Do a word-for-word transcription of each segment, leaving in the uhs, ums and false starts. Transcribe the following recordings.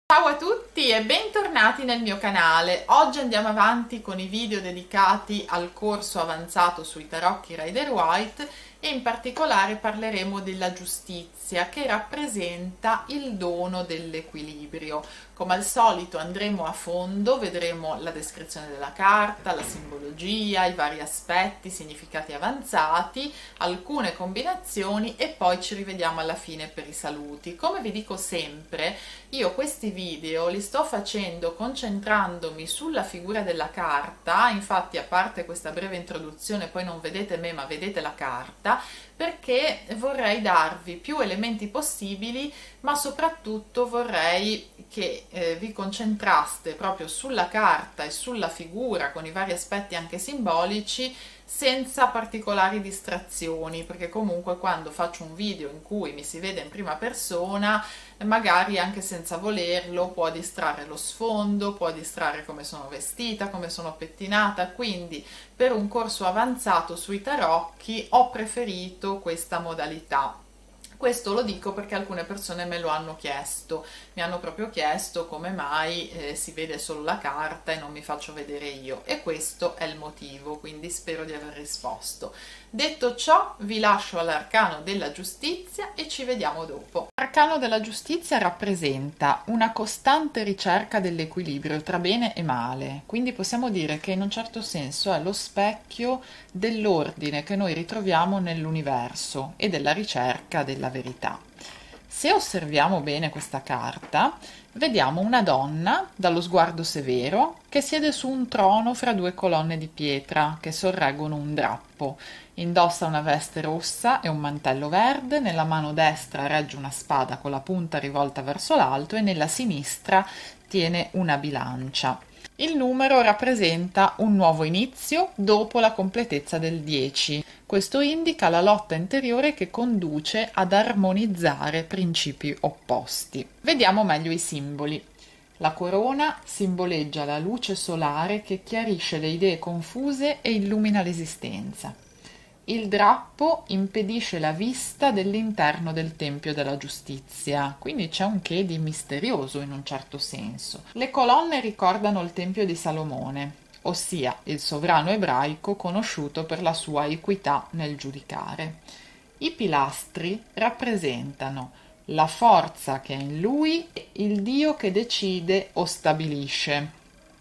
Ciao a tutti e bentornati nel mio canale. Oggi andiamo avanti con i video dedicati al corso avanzato sui tarocchi Rider-Waite e in particolare parleremo della giustizia, che rappresenta il dono dell'equilibrio. Come al solito andremo a fondo, vedremo la descrizione della carta, la simbologia, i vari aspetti, i significati avanzati, alcune combinazioni e poi ci rivediamo alla fine per i saluti. Come vi dico sempre, io questi video li sto facendo concentrandomi sulla figura della carta, infatti a parte questa breve introduzione poi non vedete me ma vedete la carta, perché vorrei darvi più elementi possibili, ma soprattutto vorrei che eh, vi concentraste proprio sulla carta e sulla figura con i vari aspetti anche simbolici, senza particolari distrazioni, perché comunque quando faccio un video in cui mi si vede in prima persona, magari anche senza volerlo può distrarre lo sfondo, può distrarre come sono vestita, come sono pettinata, quindi per un corso avanzato sui tarocchi ho preferito questa modalità. Questo lo dico perché alcune persone me lo hanno chiesto, mi hanno proprio chiesto come mai eh, si vede solo la carta e non mi faccio vedere io, e questo è il motivo, quindi spero di aver risposto. Detto ciò, vi lascio all'arcano della giustizia e ci vediamo dopo. L'arcano della giustizia rappresenta una costante ricerca dell'equilibrio tra bene e male, quindi possiamo dire che in un certo senso è lo specchio dell'ordine che noi ritroviamo nell'universo e della ricerca della verità. Se osserviamo bene questa carta, vediamo una donna dallo sguardo severo che siede su un trono fra due colonne di pietra che sorreggono un drappo. Indossa una veste rossa e un mantello verde, nella mano destra regge una spada con la punta rivolta verso l'alto e nella sinistra tiene una bilancia. Il numero rappresenta un nuovo inizio dopo la completezza del dieci. Questo indica la lotta interiore che conduce ad armonizzare principi opposti. Vediamo meglio i simboli. La corona simboleggia la luce solare che chiarisce le idee confuse e illumina l'esistenza. Il drappo impedisce la vista dell'interno del Tempio della Giustizia, quindi c'è un che di misterioso in un certo senso. Le colonne ricordano il Tempio di Salomone, ossia il sovrano ebraico conosciuto per la sua equità nel giudicare. I pilastri rappresentano la forza che è in lui e il Dio che decide o stabilisce.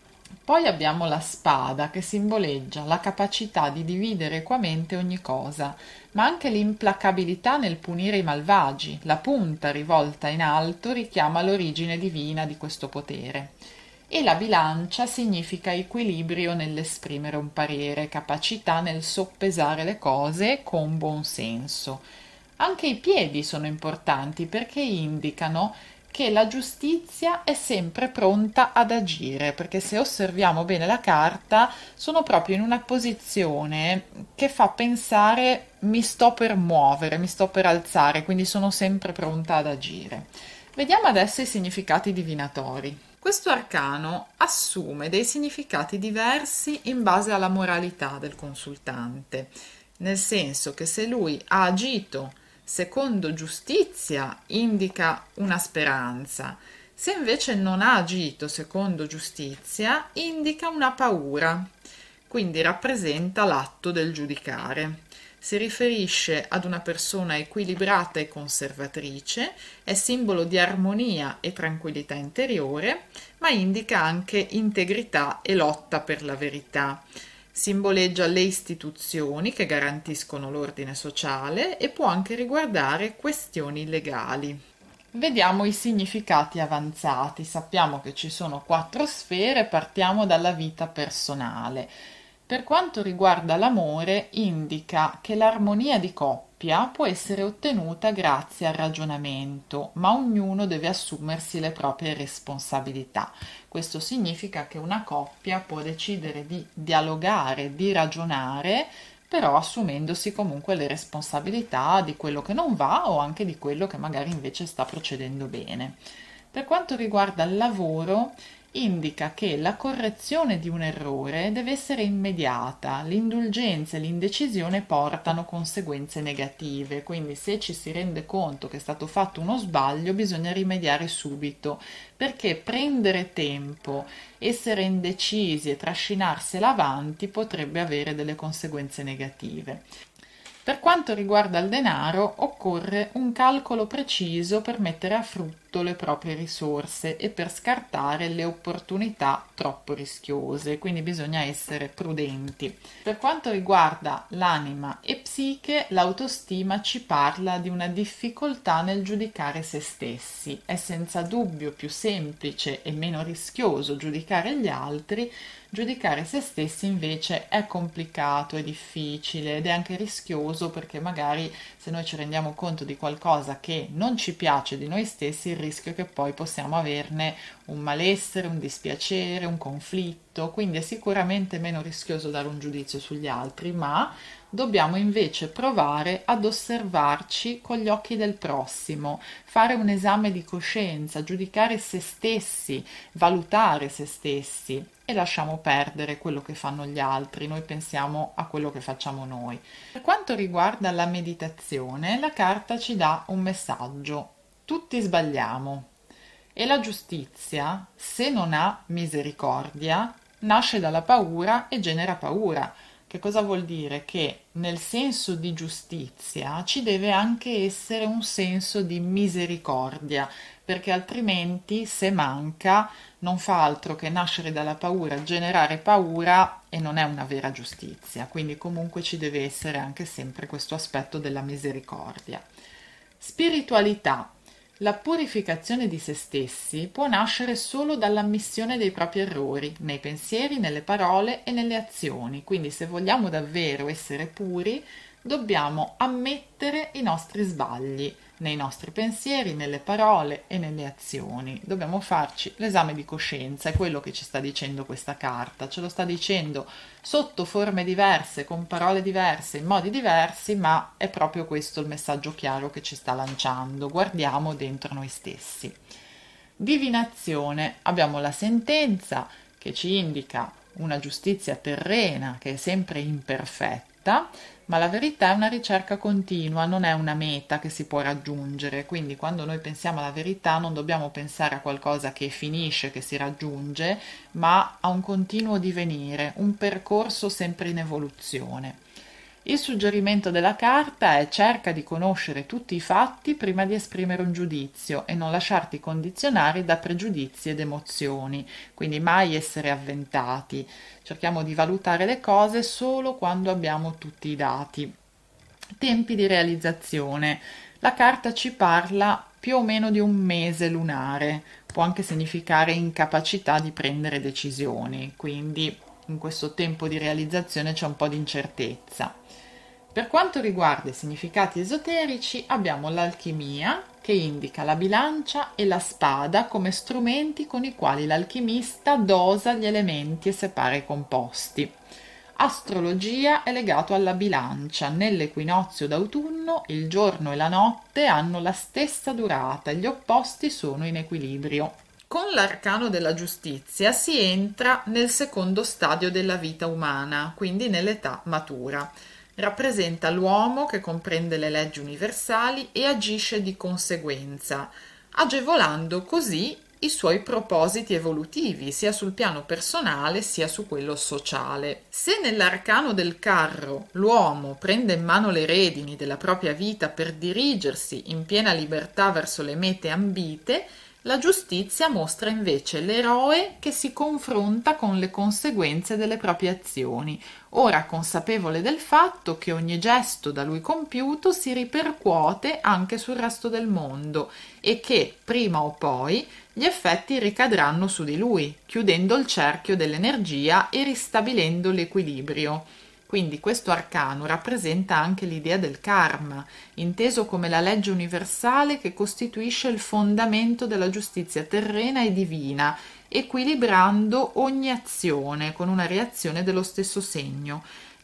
Poi abbiamo la spada che simboleggia la capacità di dividere equamente ogni cosa, ma anche l'implacabilità nel punire i malvagi. La punta rivolta in alto richiama l'origine divina di questo potere. E la bilancia significa equilibrio nell'esprimere un parere, capacità nel soppesare le cose con buon senso. Anche i piedi sono importanti perché indicano che la giustizia è sempre pronta ad agire, perché se osserviamo bene la carta sono proprio in una posizione che fa pensare mi sto per muovere, mi sto per alzare, quindi sono sempre pronta ad agire. Vediamo adesso i significati divinatori. Questo arcano assume dei significati diversi in base alla moralità del consultante, nel senso che se lui ha agito secondo giustizia indica una speranza, se invece non ha agito secondo giustizia indica una paura, quindi rappresenta l'atto del giudicare. Si riferisce ad una persona equilibrata e conservatrice, è simbolo di armonia e tranquillità interiore, ma indica anche integrità e lotta per la verità. Simboleggia le istituzioni che garantiscono l'ordine sociale e può anche riguardare questioni legali. Vediamo i significati avanzati. Sappiamo che ci sono quattro sfere, partiamo dalla vita personale. Per quanto riguarda l'amore, indica che l'armonia di coppia può essere ottenuta grazie al ragionamento, ma ognuno deve assumersi le proprie responsabilità. Questo significa che una coppia può decidere di dialogare, di ragionare, però assumendosi comunque le responsabilità di quello che non va o anche di quello che magari invece sta procedendo bene. Per quanto riguarda il lavoro, indica che la correzione di un errore deve essere immediata, l'indulgenza e l'indecisione portano conseguenze negative, quindi se ci si rende conto che è stato fatto uno sbaglio bisogna rimediare subito, perché prendere tempo, essere indecisi e trascinarsela avanti potrebbe avere delle conseguenze negative. Per quanto riguarda il denaro, occorre un calcolo preciso per mettere a frutto le proprie risorse e per scartare le opportunità troppo rischiose, quindi bisogna essere prudenti. Per quanto riguarda l'anima e psiche, l'autostima ci parla di una difficoltà nel giudicare se stessi. È senza dubbio più semplice e meno rischioso giudicare gli altri. Giudicare se stessi invece è complicato, è difficile ed è anche rischioso, perché magari se noi ci rendiamo conto di qualcosa che non ci piace di noi stessi, il rischio è che poi possiamo averne un malessere, un dispiacere, un conflitto, quindi è sicuramente meno rischioso dare un giudizio sugli altri, ma dobbiamo invece provare ad osservarci con gli occhi del prossimo, fare un esame di coscienza, giudicare se stessi, valutare se stessi e lasciamo perdere quello che fanno gli altri, noi pensiamo a quello che facciamo noi. Per quanto riguarda la meditazione, la carta ci dà un messaggio: tutti sbagliamo e la giustizia, se non ha misericordia, nasce dalla paura e genera paura. Che cosa vuol dire? Che nel senso di giustizia ci deve anche essere un senso di misericordia, perché altrimenti, se manca, non fa altro che nascere dalla paura, generare paura e non è una vera giustizia. Quindi comunque ci deve essere anche sempre questo aspetto della misericordia. Spiritualità. La purificazione di se stessi può nascere solo dall'ammissione dei propri errori, nei pensieri, nelle parole e nelle azioni. Quindi se vogliamo davvero essere puri, dobbiamo ammettere i nostri sbagli, nei nostri pensieri, nelle parole e nelle azioni. Dobbiamo farci l'esame di coscienza, è quello che ci sta dicendo questa carta. Ce lo sta dicendo sotto forme diverse, con parole diverse, in modi diversi, ma è proprio questo il messaggio chiaro che ci sta lanciando. Guardiamo dentro noi stessi. Divinazione. Abbiamo la sentenza che ci indica una giustizia terrena che è sempre imperfetta, ma la verità è una ricerca continua, non è una meta che si può raggiungere, quindi quando noi pensiamo alla verità non dobbiamo pensare a qualcosa che finisce, che si raggiunge, ma a un continuo divenire, un percorso sempre in evoluzione. Il suggerimento della carta è: cerca di conoscere tutti i fatti prima di esprimere un giudizio e non lasciarti condizionare da pregiudizi ed emozioni, quindi mai essere avventati. Cerchiamo di valutare le cose solo quando abbiamo tutti i dati. Tempi di realizzazione. La carta ci parla più o meno di un mese lunare, può anche significare incapacità di prendere decisioni, quindi in questo tempo di realizzazione c'è un po' di incertezza. Per quanto riguarda i significati esoterici, abbiamo l'alchimia, che indica la bilancia e la spada come strumenti con i quali l'alchimista dosa gli elementi e separa i composti. Astrologia è legato alla bilancia. Nell'equinozio d'autunno il giorno e la notte hanno la stessa durata e gli opposti sono in equilibrio. Con l'arcano della giustizia si entra nel secondo stadio della vita umana, quindi nell'età matura. Rappresenta l'uomo che comprende le leggi universali e agisce di conseguenza, agevolando così i suoi propositi evolutivi, sia sul piano personale sia su quello sociale. Se nell'arcano del carro l'uomo prende in mano le redini della propria vita per dirigersi in piena libertà verso le mete ambite, la giustizia mostra invece l'eroe che si confronta con le conseguenze delle proprie azioni, ora consapevole del fatto che ogni gesto da lui compiuto si ripercuote anche sul resto del mondo e che, prima o poi, gli effetti ricadranno su di lui, chiudendo il cerchio dell'energia e ristabilendo l'equilibrio. Quindi questo arcano rappresenta anche l'idea del karma, inteso come la legge universale che costituisce il fondamento della giustizia terrena e divina, equilibrando ogni azione con una reazione dello stesso segno.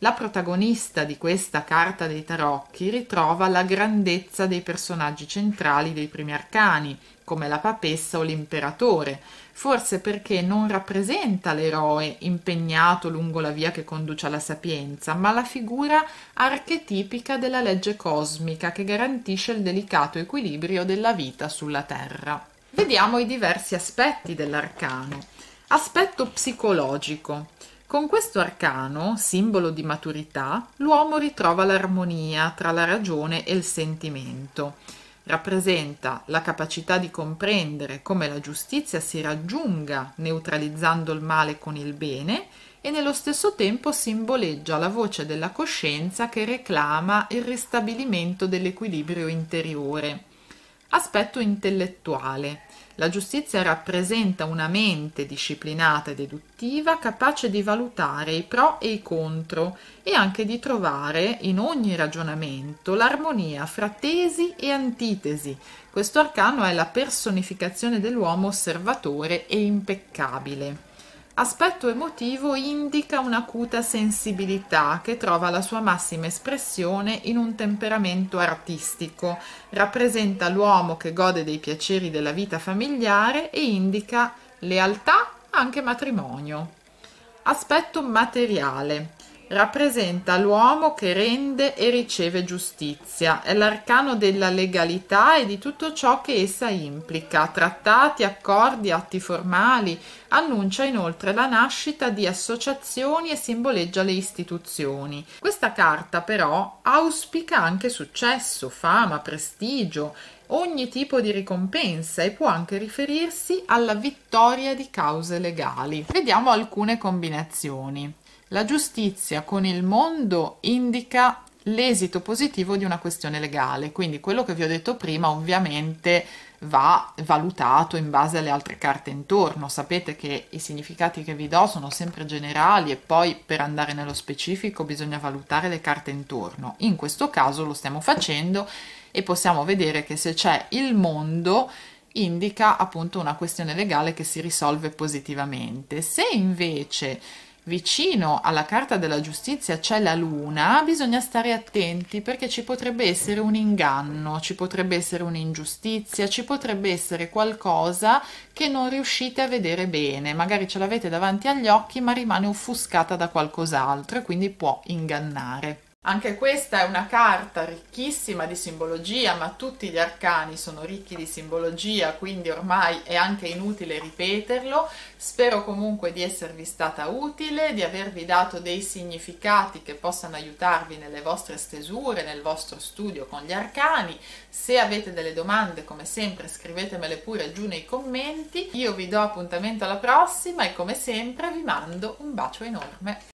La protagonista di questa carta dei tarocchi ritrova la grandezza dei personaggi centrali dei primi arcani, come la papessa o l'imperatore, forse perché non rappresenta l'eroe impegnato lungo la via che conduce alla sapienza, ma la figura archetipica della legge cosmica che garantisce il delicato equilibrio della vita sulla Terra. Vediamo i diversi aspetti dell'arcano. Aspetto psicologico. Con questo arcano, simbolo di maturità, l'uomo ritrova l'armonia tra la ragione e il sentimento. Rappresenta la capacità di comprendere come la giustizia si raggiunga neutralizzando il male con il bene e nello stesso tempo simboleggia la voce della coscienza che reclama il ristabilimento dell'equilibrio interiore. Aspetto intellettuale. La giustizia rappresenta una mente disciplinata e deduttiva capace di valutare i pro e i contro e anche di trovare in ogni ragionamento l'armonia fra tesi e antitesi. Questo arcano è la personificazione dell'uomo osservatore e impeccabile. Aspetto emotivo indica un'acuta sensibilità che trova la sua massima espressione in un temperamento artistico, rappresenta l'uomo che gode dei piaceri della vita familiare e indica lealtà, anche matrimonio. Aspetto materiale. Rappresenta l'uomo che rende e riceve giustizia, è l'arcano della legalità e di tutto ciò che essa implica, trattati, accordi, atti formali, annuncia inoltre la nascita di associazioni e simboleggia le istituzioni. Questa carta però auspica anche successo, fama, prestigio, ogni tipo di ricompensa e può anche riferirsi alla vittoria di cause legali. Vediamo alcune combinazioni. La giustizia con il mondo indica l'esito positivo di una questione legale, quindi quello che vi ho detto prima ovviamente va valutato in base alle altre carte intorno. Sapete che i significati che vi do sono sempre generali e poi per andare nello specifico bisogna valutare le carte intorno. In questo caso lo stiamo facendo e possiamo vedere che se c'è il mondo indica appunto una questione legale che si risolve positivamente. Se invece vicino alla carta della giustizia c'è la luna, bisogna stare attenti perché ci potrebbe essere un inganno, ci potrebbe essere un'ingiustizia, ci potrebbe essere qualcosa che non riuscite a vedere bene, magari ce l'avete davanti agli occhi ma rimane offuscata da qualcos'altro e quindi può ingannare. Anche questa è una carta ricchissima di simbologia, ma tutti gli arcani sono ricchi di simbologia, quindi ormai è anche inutile ripeterlo. Spero comunque di esservi stata utile, di avervi dato dei significati che possano aiutarvi nelle vostre stesure, nel vostro studio con gli arcani. Se avete delle domande, come sempre, scrivetemele pure giù nei commenti. Io vi do appuntamento alla prossima e come sempre vi mando un bacio enorme.